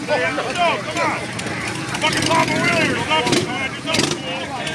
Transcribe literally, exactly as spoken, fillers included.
Come on. Fucking Papa Williams. Love you, man. You're so cool.